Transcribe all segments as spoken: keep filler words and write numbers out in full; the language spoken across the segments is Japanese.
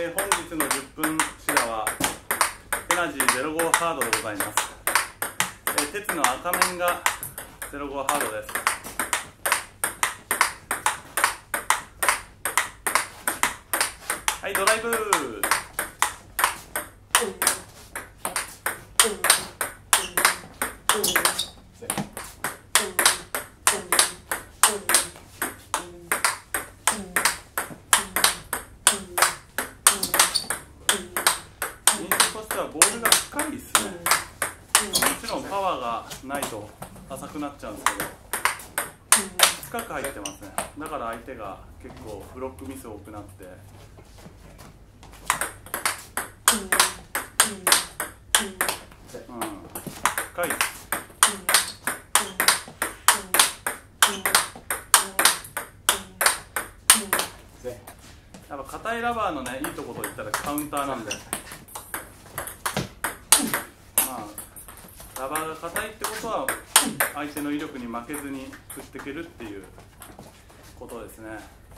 えー、本日のじゅっぷんシダはテナジーゼロごハードでございます。えー、鉄の赤面がゼロごハードです。はい、ドライブー。ボールが深いですね。もちろんパワーがないと浅くなっちゃうんですけど、深く入ってますね。だから相手が結構ブロックミス多くなって、うん、深いです。やっぱ硬いラバーのね、いいところと言ったらカウンターなんで、ラバーが硬いってことは相手の威力に負けずに振っていけるっていうことですね。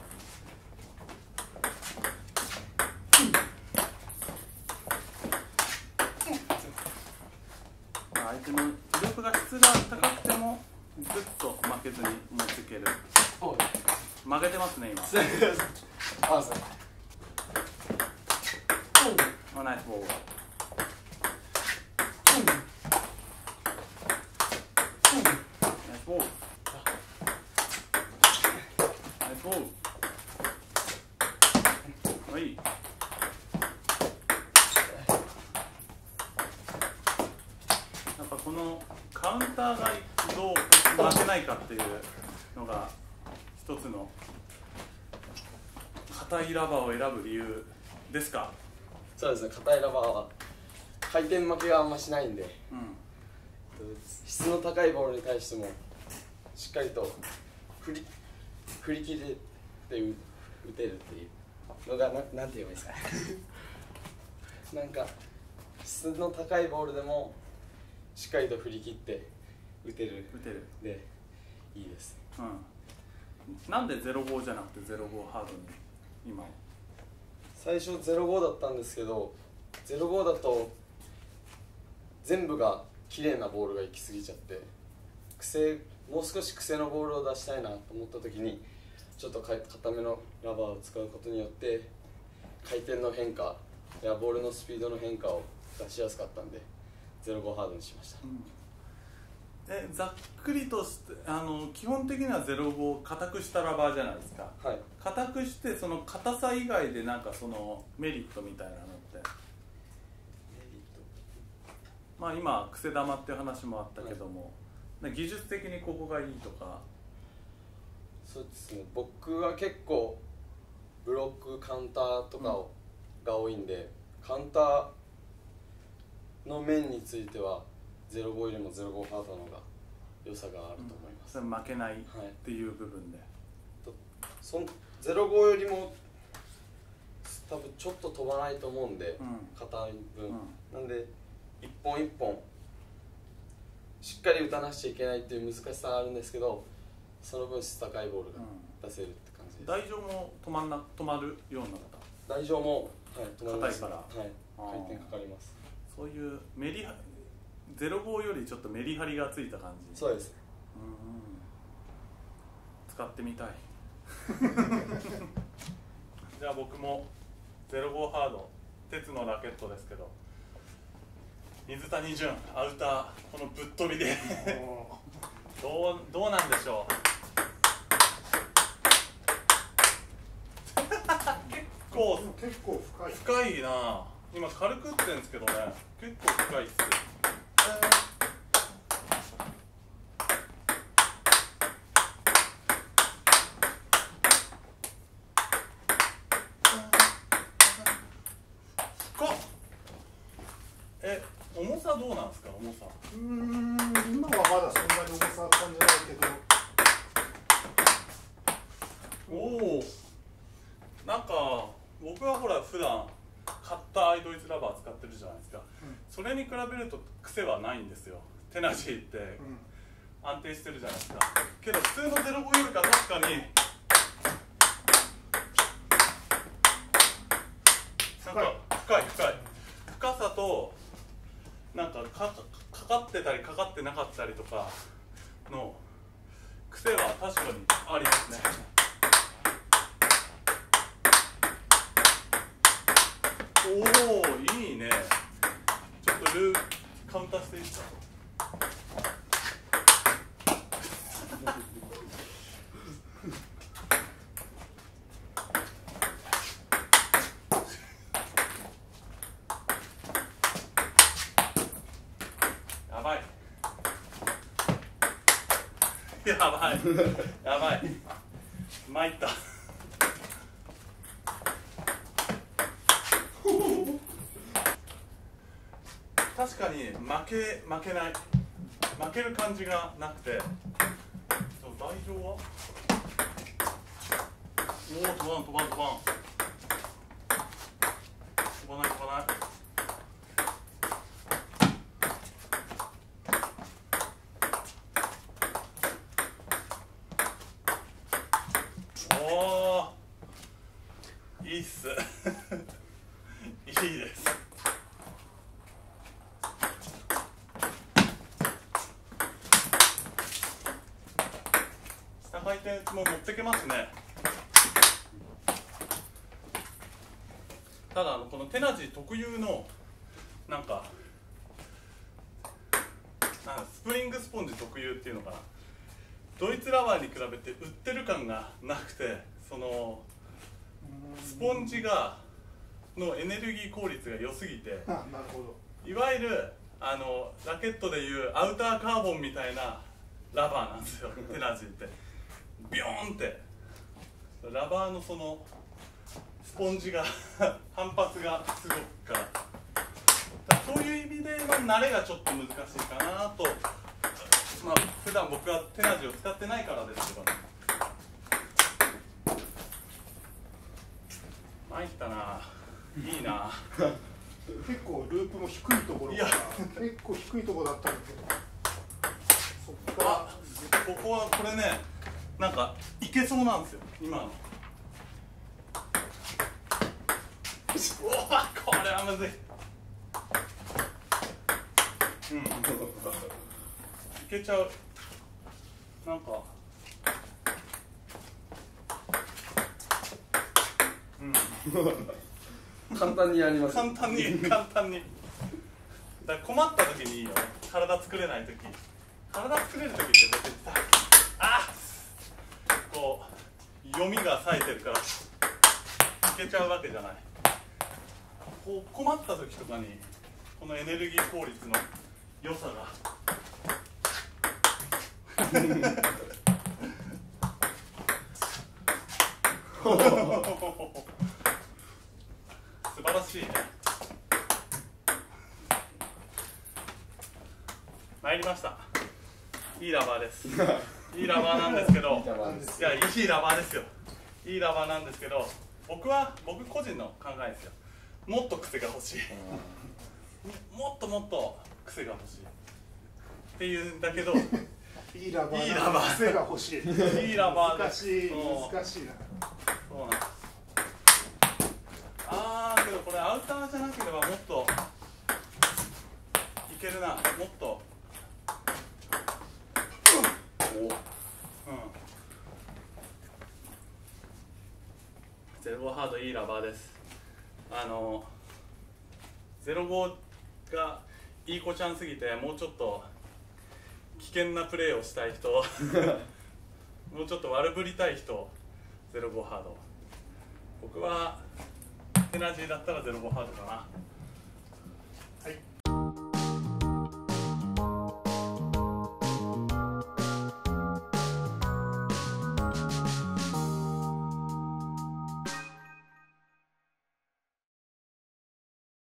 相手の威力が質が高くてもぐっと負けずに持っていける。負けてますね今。あ、ナイスボール。はい。やっぱこのカウンターがどう負けないかっていうのが一つの硬いラバーを選ぶ理由ですか？ そうですね、硬いラバーは回転負けがあんましないんで、うん、質の高いボールに対してもしっかりと振り振り切れて打てるっていうのが な, なんて言えばいいですかなんか質の高いボールでもしっかりと振り切って打てる打てるでいいです、 うん、なんでゼロごじゃなくてゼロごハードに今最初ゼロごだったんですけど、ゼロごだと全部が綺麗なボールが行き過ぎちゃって、癖もう少し癖のボールを出したいなと思った時にちょっと硬めのラバーを使うことによって回転の変化やボールのスピードの変化を出しやすかったんでゼロごハードにしました、うん、 えざっくりとしてあの基本的にはゼロごを硬くしたラバーじゃないですか。はい、硬くしてその硬さ以外でなんかそのメリットみたいなのって、メリット、まあ今癖玉っていう話もあったけども、はい、技術的にここがいいとか。 そうですね、僕は結構ブロックカウンターとかを、うん、が多いんで、カウンターの面についてはゼロごよりもゼロごハードの方が良さがあると思います、 うん、負けないっていう部分で、はい、 そゼロごよりも多分ちょっと飛ばないと思うんで、硬、うん、い分、うん、なんで一本一本しっかり打たなくちゃいけないっていう難しさがあるんですけど、その分質高いボールが出せるって感じです。 台上も止まんな止まるようになった。 台上も、はい、止まります。 硬いから、 はい、回転かかります。 そういうメリハゼロごよりちょっとメリハリがついた感じ。 そうです。 うん、使ってみたいじゃあ僕もゼロごハード鉄のラケットですけど、水谷隼アウターこのぶっ飛びでどうどうなんでしょう結構結構深い深いな。今軽く打ってるんですけどね、結構深いっす。え、重さどうなんですか？重さうーん、今はまだそんなに重さは感じないけど、 おお、なんか僕はほら普段カッターアイドイツラバー使ってるじゃないですか、うん、それに比べると癖はないんですよ。テナジーって安定してるじゃないですか。けど普通のゼロごよりか確かに深い深い深さとなんかかかかってたりかかってなかったりとかの癖は確かにありますね。おおいいね。ちょっとルーカウンターしていいですか。やばいやばいやばい参った確かに負け負けない負ける感じがなくて、台上はおお飛ばん飛ばん飛ばん飛ばない飛ばない。おーいいっすいいです。下回転も持ってけますね。ただあのこのテナジ特有のなんかなんかスプリングスポンジ特有っていうのかな、ドイツラバーに比べて売ってる感がなくて、そのスポンジがのエネルギー効率が良すぎて、 あ、なるほど。 いわゆるあのラケットでいうアウターカーボンみたいなラバーなんですよテナジーって。ビヨーンってラバーのそのスポンジが反発がすごくから、そういう意味での慣れがちょっと難しいかなと。まあ普段僕はテナジを使ってないからですけど、参ったな、いいな結構ループも低いところから結構低いところだったんだけど、そっからあ、ここはこれね、なんかいけそうなんですよ今の。うわ、これはむずい。うん、いけちゃう。なんかうん簡単にやります。 簡単に簡単にだから困った時にいいよね。体作れない時、体作れる時って別にさ、あこう読みが冴えてるからいけちゃうわけじゃない。こう困った時とかにこのエネルギー効率の良さが素晴らしいね。参りました。いいラバーですいいラバーなんですけどいや、いいラバーですよ。いいラバーなんですけど、僕は僕個人の考えですよ。もっと癖が欲しいもっともっと癖が欲しいっていうんだけどいいラバー、 いいラバー、 癖が欲しい。 いいラバー難しい、難しいな。 そうなんです。あーけどこれアウターじゃなければもっといけるな。もっとお、うん、ゼロごハードいいラバーです。あのゼロごがいい子ちゃんすぎて、もうちょっと危険なプレーをしたい人もうちょっと悪ぶりたい人、ゼロごハード。僕はテナジーだったらゼロごハードかな。 はい。